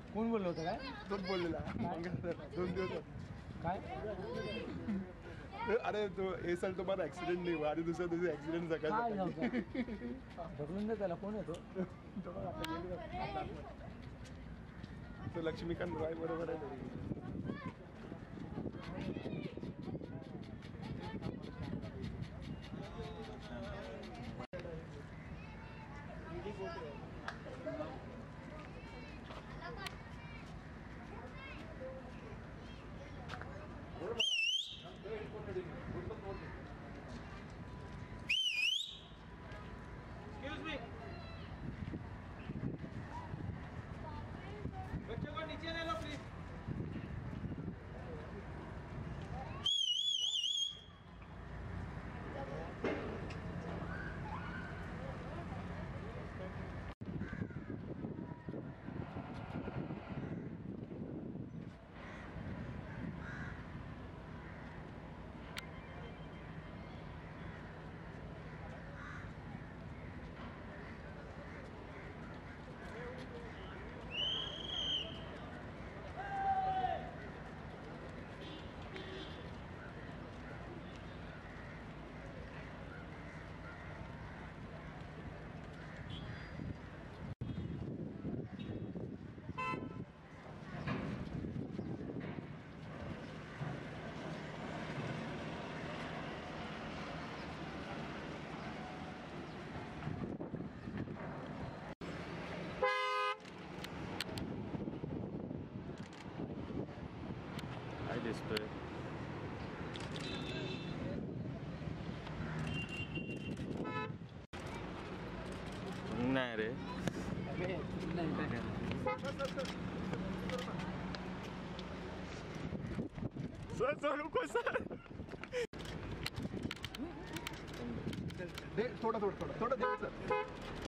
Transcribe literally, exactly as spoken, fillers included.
कोण बोललं होतं काय? तोच बोललेला दोन दिवस काय? अरे तो हे साल तुम्हाला ऍक्सिडेंट नाही हुआ आणि दुसऱ्या दिवशी ऍक्सिडेंट काय झाला. ढकलून दे त्याला. कोण येतो? तो लक्ष्मीकांत रॉय बरोबर आहे. Excuse me. बच्चों को नीचे ले लो प्लीज. काय दिसतोय नाही रे. सर सर रुको सर. थोडा थोडा थोडा थोडा दे सर.